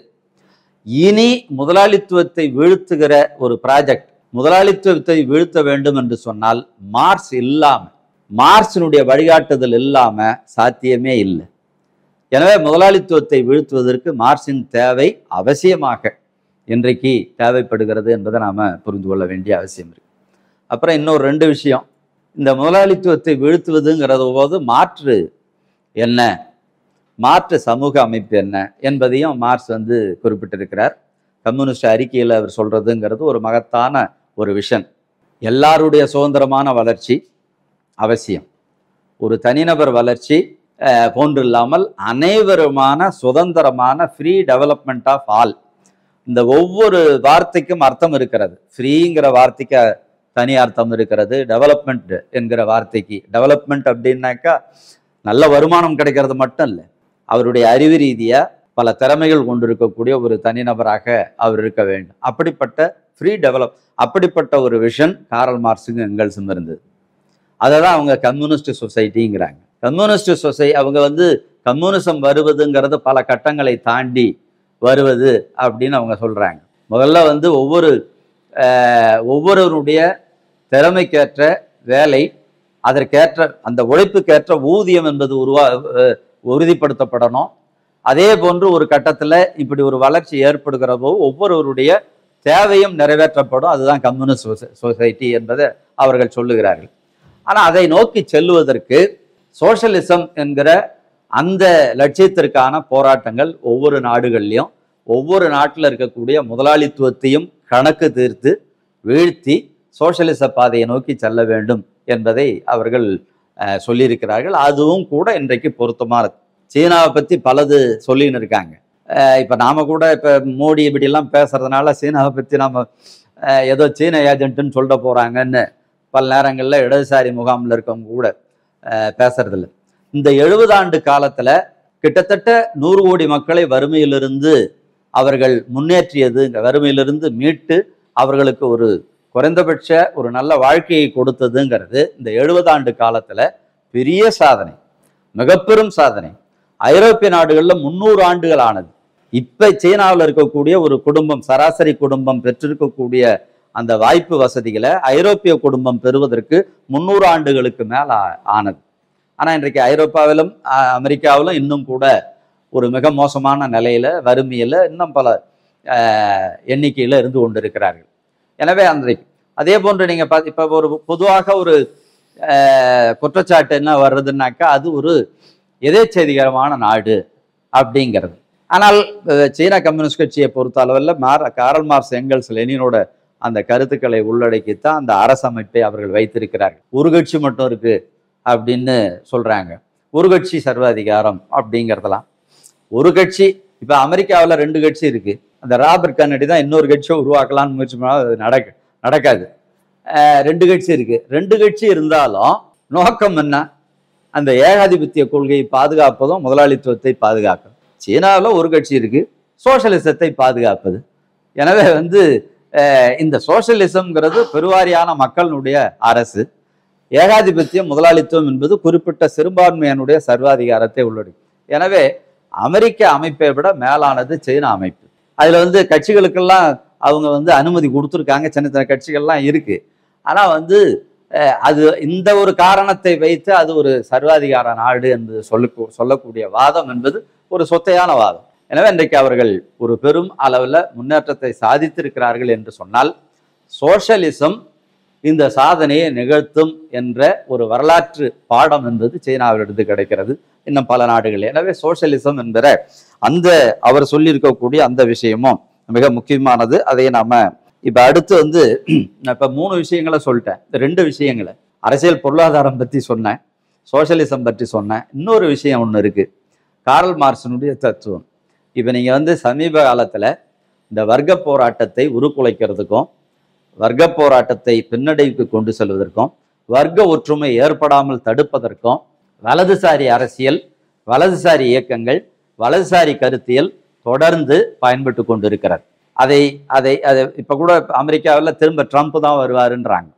இனி முதலாளித்துவத்தை வீழ்த்துகிற ஒரு ப்ராஜெக்ட், முதலாளித்துவத்தை வீழ்த்த வேண்டும் என்று சொன்னால் மார்க்ஸ் இல்லாம, மார்க்சினுடைய வழிகாட்டுதல் இல்லாம சாத்தியமே இல்லை. எனவே முதலாளித்துவத்தை வீழ்த்துவதற்கு மார்க்சின் தேவை அவசியமாக இன்றைக்கு தேவைப்படுகிறது என்பதை நாம புரிந்து கொள்ள வேண்டிய அவசியம் இருக்கு. அப்புறம் இன்னொரு ரெண்டு விஷயம், இந்த முதலாளித்துவத்தை வீழ்த்துவதுங்கிறது போது மாற்று என்ன, மாற்று சமூக அமைப்பு என்ன என்பதையும் மார்க்ஸ் வந்து குறிப்பிட்டிருக்கிறார். கம்யூனிஸ்ட் அறிக்கையில் அவர் சொல்றதுங்கிறது ஒரு மகத்தான ஒரு விஷன். எல்லாருடைய சுதந்திரமான வளர்ச்சி அவசியம், ஒரு தனிநபர் வளர்ச்சி போன்று இல்லாமல் அனைவருமான சுதந்திரமான ஃப்ரீ டெவலப்மெண்ட் ஆஃப் ஆல். இந்த ஒவ்வொரு வார்த்தைக்கும் அர்த்தம் இருக்கிறது. ஃப்ரீங்கிற வார்த்தைக்கு தனி அர்த்தம் இருக்கிறது, டெவலப்மெண்ட் என்கிற வார்த்தைக்கு. டெவலப்மெண்ட் அப்படின்னாக்கா நல்ல வருமானம் கிடைக்கிறது மட்டும் இல்லை, அவருடைய அறிவு ரீதியா பல திறமைகள் கொண்டிருக்கக்கூடிய ஒரு தனிநபராக அவர் இருக்க வேண்டும். அப்படிப்பட்ட ஃப்ரீ டெவலப், அப்படிப்பட்ட ஒரு விஷன் காரல் மார்க்ஸுக்கும் எங்கெல்ஸும் இருந்தது. அதை தான் அவங்க கம்யூனிஸ்ட் சொசைட்டிங்கிறாங்க. கம்யூனிஸ்ட் சொசை அவங்க வந்து கம்யூனிசம் வருவதுங்கிறது பல கட்டங்களை தாண்டி வருவது அப்படின்னு அவங்க சொல்றாங்க. முதல்ல வந்து ஒவ்வொரு ஒவ்வொருவருடைய திறமைக்கேற்ற வேலை, அதற்கேற்ற அந்த உழைப்புக்கேற்ற ஊதியம் என்பது உருவா உறுதிப்படுத்தப்படணும். அதே போன்று ஒரு கட்டத்தில் இப்படி ஒரு வளர்ச்சி ஏற்படுகிற போது ஒவ்வொருவருடைய தேவையும் நிறைவேற்றப்படும். அதுதான் கம்யூனிஸ்ட் சொசைட்டி என்பதை அவர்கள் சொல்லுகிறார்கள். ஆனால் அதை நோக்கி செல்லுவதற்கு சோஷலிசம் என்கிற அந்த லட்சியத்திற்கான போராட்டங்கள் ஒவ்வொரு நாடுகள்லையும் ஒவ்வொரு நாட்டில் இருக்கக்கூடிய முதலாளித்துவத்தையும் கணக்கு தீர்த்து வீழ்த்தி சோஷலிச பாதையை நோக்கி செல்ல வேண்டும் என்பதை அவர்கள் சொல்லியிருக்கிறார்கள். அதுவும் கூட இன்றைக்கு பொருத்தமானது. சீனாவை பற்றி பலது சொல்லின்னு இருக்காங்க. இப்போ நாம் கூட இப்போ மோடி இப்படிலாம் பேசுறதுனால சீனாவை பற்றி நம்ம ஏதோ சீன ஏஜென்ட்டுன்னு சொல்ல போகிறாங்கன்னு பல நேரங்களில் இடதுசாரி முகாமில் இருக்கவங்க கூட பேசுறதில்ல. இந்த எழுபது ஆண்டு காலத்தில் கிட்டத்தட்ட நூறு கோடி மக்களை வறுமையிலிருந்து அவர்கள் முன்னேற்றியது, வறுமையிலிருந்து மீட்டு அவர்களுக்கு ஒரு குறைந்தபட்ச ஒரு நல்ல வாழ்க்கையை கொடுத்ததுங்கிறது இந்த எழுபது ஆண்டு காலத்தில் பெரிய சாதனை, மிக பெரும் சாதனை. ஐரோப்பிய நாடுகளில் முந்நூறு ஆண்டுகள் ஆனது. இப்போ சீனாவில் இருக்கக்கூடிய ஒரு குடும்பம், சராசரி குடும்பம் பெற்றிருக்கக்கூடிய அந்த வாய்ப்பு வசதிகளை ஐரோப்பிய குடும்பம் பெறுவதற்கு முந்நூறு ஆண்டுகளுக்கு மேல் ஆனது. ஆனால் இன்றைக்கு ஐரோப்பாவிலும் அமெரிக்காவிலும் இன்னும் கூட ஒரு மிக மோசமான நிலையில், வறுமையில், இன்னும் பல எண்ணிக்கையில் இருந்து கொண்டு இருக்கிறார்கள். எனவே அன்றைக்கு அதே போன்று நீங்கள் பார்த்து இப்போ ஒரு பொதுவாக ஒரு குற்றச்சாட்டு என்ன வர்றதுன்னாக்கா அது ஒரு எதேச்சதிகரமான நாடு அப்படிங்கிறது. ஆனால் சீன கம்யூனிஸ்ட் கட்சியை பொறுத்த அளவில் மார் காரல் மார்க்ஸ், எங்கெல்ஸ், லெனினோட அந்த கருத்துக்களை உள்ளடக்கித்தான் அந்த அரசமைப்பை அவர்கள் வைத்திருக்கிறார்கள். ஒரு கட்சி மட்டும் இருக்கு அப்படின்னு சொல்றாங்க. ஒரு கட்சி சர்வாதிகாரம் அப்படிங்கிறதெல்லாம் ஒரு கட்சி. இப்போ அமெரிக்காவில் ரெண்டு கட்சி இருக்கு. அந்த ராபர்ட் கென்னடி தான் இன்னொரு கட்சியை உருவாக்கலாம்னு முயற்சி பண்ணால் அது நடக்க நடக்காது. ரெண்டு கட்சி இருக்கு. ரெண்டு கட்சி இருந்தாலும் நோக்கம் என்ன? அந்த ஏகாதிபத்திய கொள்கையை பாதுகாப்பதும் முதலாளித்துவத்தை பாதுகாக்கும். சீனாவில் ஒரு கட்சி இருக்கு, சோஷலிசத்தை பாதுகாப்பது. எனவே வந்து இந்த சோஷலிசம்ங்கிறது பெருவாரியான மக்களுடைய அரசு, ஏகாதிபத்தியம் முதலாளித்துவம் என்பது குறிப்பிட்ட சிறுபான்மையினுடைய சர்வாதிகாரத்தை உள்ளடக்கும். எனவே அமெரிக்க அமைப்பை விட மேலானது சீன அமைப்பு. அதில் வந்து கட்சிகளுக்கெல்லாம் அவங்க வந்து அனுமதி கொடுத்துருக்காங்க, சின்ன சின்ன கட்சிகள்லாம் இருக்கு. ஆனால் வந்து அது இந்த ஒரு காரணத்தை வைத்து அது ஒரு சர்வாதிகார நாடு என்பது சொல்ல சொல்லக்கூடிய வாதம் என்பது ஒரு சொத்தையான வாதம். எனவே இன்றைக்கு அவர்கள் ஒரு பெரும் அளவில் முன்னேற்றத்தை சாதித்திருக்கிறார்கள் என்று சொன்னால் சோஷலிசம் இந்த சாதனையை நிகழ்த்தும் என்ற ஒரு வரலாற்று பாடம் என்பது சீனாவிலிருந்து கிடைக்கிறது, இன்னும் பல நாடுகள். எனவே சோஷலிசம் என்கிற அந்த அவர் சொல்லியிருக்கக்கூடிய அந்த விஷயமும் மிக முக்கியமானது. அதை நாம இப்ப அடுத்து வந்து இப்ப மூணு விஷயங்களை சொல்லிட்டேன். இந்த ரெண்டு விஷயங்களை, அரசியல் பொருளாதாரம் பற்றி சொன்னேன், சோஷலிசம் பற்றி சொன்னேன். இன்னொரு விஷயம் ஒன்று இருக்கு, காரல் மார்க்ஸினுடைய தத்துவம். இப்போ நீங்கள் வந்து சமீப காலத்தில் இந்த வர்க்க போராட்டத்தை உருக்குலைக்கிறதுக்கும் வர்க்க போராட்டத்தை பின்னடைவுக்கு கொண்டு செல்வதற்கும் வர்க்க ஒற்றுமை ஏற்படாமல் தடுப்பதற்கும் வலதுசாரி அரசியல், வலதுசாரி இயக்கங்கள், வலதுசாரி கருத்தியல் தொடர்ந்து பயன்பட்டு கொண்டு இருக்கிறார். அதை அதை அதை இப்போ கூட அமெரிக்காவில் திரும்ப ட்ரம்ப் தான் வருவாருன்றாங்க.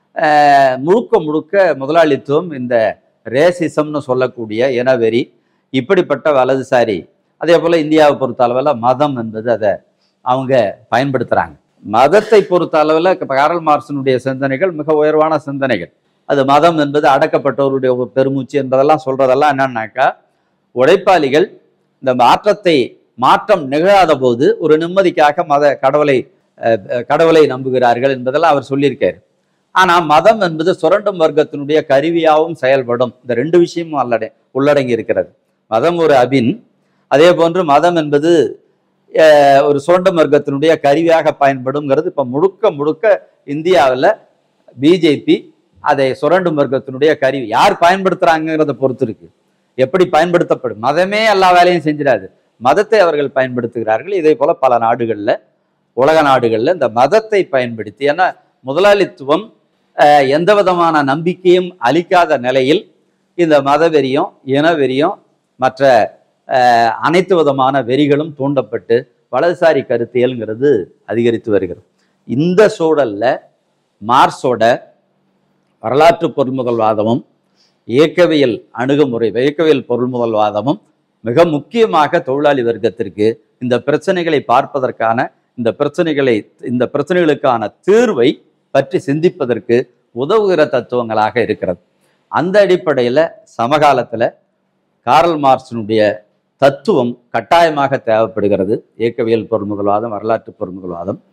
முழுக்க முழுக்க முதலாளித்துவம், இந்த ரேசிசம்னு சொல்லக்கூடிய இனவெறி, இப்படிப்பட்ட வலதுசாரி. அதே போல் இந்தியாவை பொறுத்த அளவில் மதம் என்பது அதை அவங்க பயன்படுத்துகிறாங்க. மதத்தை பொறுத்த அளவில் காரல் மார்க்ஸினுடைய சிந்தனைகள் மிக உயர்வான சிந்தனைகள். அது மதம் என்பது அடக்கப்பட்டவருடைய பெருமூச்சு என்பதெல்லாம் சொல்றதெல்லாம் என்னன்னாக்கா, உழைப்பாளிகள் இந்த மாற்றத்தை மாற்றம் நிகழாத போது ஒரு நிம்மதிக்காக மத கடவுளை கடவுளை நம்புகிறார்கள் என்பதெல்லாம் அவர் சொல்லியிருக்காரு. ஆனால் மதம் என்பது சுரண்டும் வர்க்கத்தினுடைய கருவியாகவும் செயல்படும். இந்த ரெண்டு விஷயமும் அல்லட உள்ளடங்கி இருக்கிறது. மதம் ஒரு அபின், அதே போன்று மதம் என்பது ஒரு சுரண்டும் வர்க்கத்தினுடைய கருவியாக பயன்படுங்கிறது. இப்போ முழுக்க முழுக்க இந்தியாவில் பிஜேபி அதை சுரண்டும் வர்க்கத்தினுடைய கருவி யார் பயன்படுத்துறாங்கிறத பொறுத்து இருக்கு, எப்படி பயன்படுத்தப்படும். மதமே எல்லா வேலையும் செஞ்சிடாது, மதத்தை அவர்கள் பயன்படுத்துகிறார்கள். இதே போல பல நாடுகளில், உலக நாடுகளில் இந்த மதத்தை பயன்படுத்தி, ஏன்னா முதலாளித்துவம் எந்த விதமான நம்பிக்கையும் அளிக்காத நிலையில் இந்த மதவெறியும் இனவெறியும் மற்ற அனைத்து விதமான வெறிகளும் தூண்டப்பட்டு வலதுசாரி கருத்தியல்ங்கிறது அதிகரித்து வருகிறது. இந்த சூழல்ல மார்க்ஸோட வரலாற்று பொருள்முதல்வாதமும் இயக்கவியல் அணுகுமுறை, இயக்கவியல் பொருள்முதல்வாதமும் மிக முக்கியமாக தொழிலாளி வர்க்கத்திற்கு இந்த பிரச்சனைகளை பார்ப்பதற்கான, இந்த பிரச்சனைகளை இந்த பிரச்சனைகளுக்கான தீர்வை பற்றி சிந்திப்பதற்கு உதவுகிற தத்துவங்களாக இருக்கிறது. அந்த அடிப்படையில் சமகாலத்தில் காரல் மார்க்ஸினுடைய தத்துவம் கட்டாயமாக தேவைப்படுகிறது. இயக்கவியல் பொருள்முதல்வாதம், வரலாற்று பொருள்முதல்வாதம்.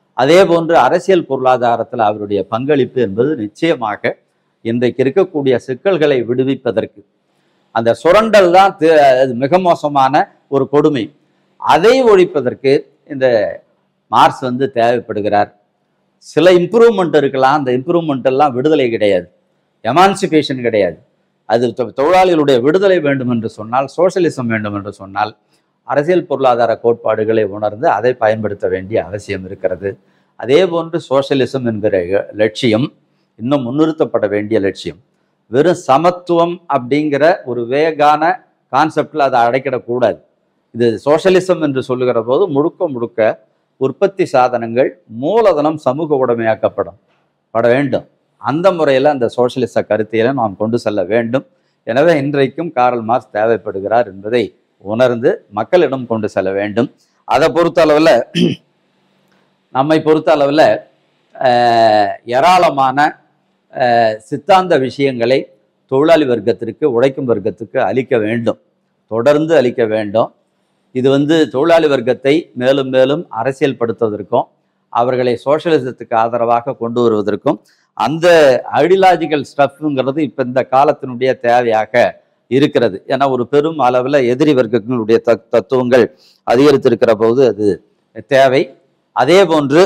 அதே போன்று அரசியல் பொருளாதாரத்தில் அவருடைய பங்களிப்பு என்பது நிச்சயமாக இன்றைக்கு இருக்கக்கூடிய சிக்கல்களை விடுவிப்பதற்கு, அந்த சுரண்டல் தான் மிக மோசமான ஒரு கொடுமை, அதை ஒழிப்பதற்கு இந்த மார்க்ஸ் வந்து தேவைப்படுகிறார். சில இம்ப்ரூவ்மெண்ட் இருக்கலாம், அந்த இம்ப்ரூவ்மெண்ட் எல்லாம் விடுதலை கிடையாது, எமான்சிபேஷன் கிடையாது. அது தொழிலாளிகளுடைய விடுதலை வேண்டும் என்று சொன்னால், சோஷலிசம் வேண்டும் என்று சொன்னால் அரசியல் பொருளாதார கோட்பாடுகளை உணர்ந்து அதை பயன்படுத்த வேண்டிய அவசியம் இருக்கிறது. அதே போன்று சோஷலிசம் என்கிற லட்சியம் இன்னும் முன்னிறுத்தப்பட வேண்டிய லட்சியம். வெறும் சமத்துவம் அப்படிங்கிற ஒரு வேகான கான்செப்டில் அதை அடைக்கிடக்கூடாது. இது சோஷலிசம் என்று சொல்லுகிற போது முழுக்க முழுக்க உற்பத்தி சாதனங்கள் மூலதனம் சமூக உடைமையாக்கப்படும் பட வேண்டும். அந்த முறையில் அந்த சோஷலிச கருத்தியலை நாம் கொண்டு செல்ல வேண்டும். எனவே இன்றைக்கும் காரல் மார்க்ஸ் தேவைப்படுகிறார் என்பதை உணர்ந்து மக்களிடம் கொண்டு செல்ல வேண்டும். அதை பொறுத்த அளவில் நம்மை பொறுத்த அளவில் ஏராளமான சித்தாந்த விஷயங்களை தொழிலாளி வர்க்கத்திற்கு, உழைக்கும் வர்க்கத்துக்கு அளிக்க வேண்டும், தொடர்ந்து அளிக்க வேண்டும். இது வந்து தொழிலாளி வர்க்கத்தை மேலும் மேலும் அரசியல் படுத்துவதற்கும் அவர்களை சோஷலிசத்துக்கு ஆதரவாக கொண்டு வருவதற்கும் அந்த ஐடியாலஜிக்கல் ஸ்டஃப்ங்கிறது இப்போ இந்த காலத்தினுடைய தேவையாக இருக்கிறது. ஏன்னா ஒரு பெரும் அளவில் எதிரி வர்க்கங்களுடைய த தத்துவங்கள் அதிகரித்திருக்கிற போது அது தேவை. அதே போன்று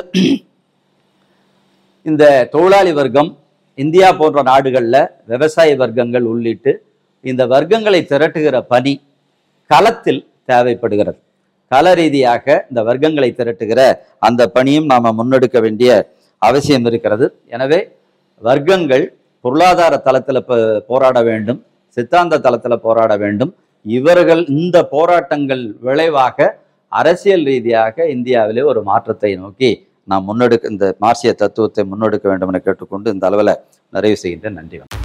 இந்த தொழிலாளி வர்க்கம் இந்தியா போன்ற நாடுகளில் விவசாய வர்க்கங்கள் உள்ளிட்டு இந்த வர்க்கங்களை திரட்டுகிற பணி களத்தில் தேவைப்படுகிறது. கள ரீதியாக இந்த வர்க்கங்களை திரட்டுகிற அந்த பணியும் நாம் முன்னெடுக்க வேண்டிய அவசியம் இருக்கிறது. எனவே வர்க்கங்கள் பொருளாதார தளத்தில் போராட வேண்டும், சித்தாந்த தளத்தில் போராட வேண்டும். இவர்கள் இந்த போராட்டங்கள் விளைவாக அரசியல் ரீதியாக இந்தியாவிலே ஒரு மாற்றத்தை நோக்கி நாம் முன்னெடுக்க இந்த மார்க்சிய தத்துவத்தை முன்னெடுக்க வேண்டும் என கேட்டுக்கொண்டு இந்த அளவில் நிறைவு செய்கின்றேன். நன்றி.